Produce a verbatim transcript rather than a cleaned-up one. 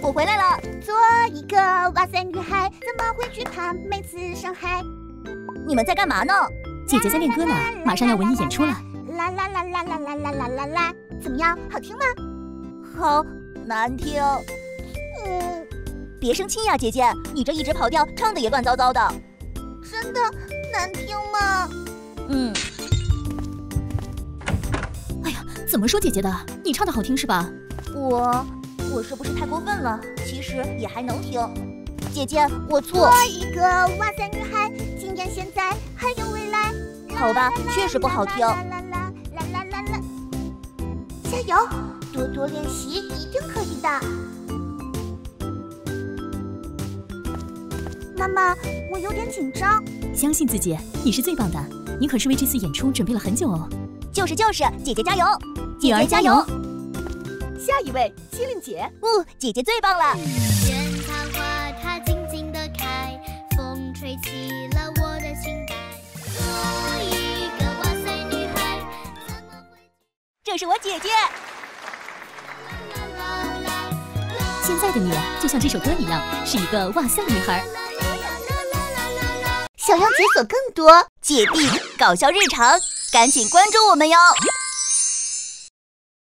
我回来了。 做一个哇塞女孩，怎么会惧怕每次伤害？ 你们在干嘛呢？ 姐姐在练歌呢，马上要文艺演出了。 啦啦啦啦啦啦啦啦啦啦，怎么样？好听吗？ 好难听。 嗯， 别生气呀，姐姐，你这一直跑调，唱的也乱糟糟的。 真的难听吗？ 嗯。 哎呀，怎么说姐姐的？你唱的好听是吧？ 我我是不是太过分了？其实也还能听。姐姐，我错。 做一个哇塞女孩，今天、现在还有未来。 好吧，确实不好听。 啦啦啦啦啦啦啦！加油，多多练习，一定可以的。妈妈，我有点紧张。 相信自己，你是最棒的。你可是为这次演出准备了很久哦。 就是就是，姐姐加油， 女儿加油。 下一位，机灵姐。 哦，姐姐最棒了。 萱草花它静静地开，风吹起了我的心带。做一个哇塞女孩，怎么会？ 这是我姐姐。 现在的你就像这首歌一样，是一个哇塞女孩。 想要解锁更多姐弟搞笑日常，赶紧关注我们哟！